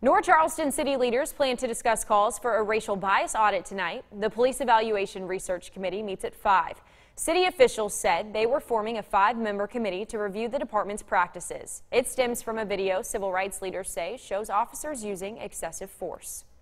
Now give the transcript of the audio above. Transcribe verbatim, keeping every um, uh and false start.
North Charleston city leaders plan to discuss calls for a racial bias audit tonight. The Police Evaluation Research Committee meets at five. City officials said they were forming a five-member committee to review the department's practices. It stems from a video civil rights leaders say shows officers using excessive force.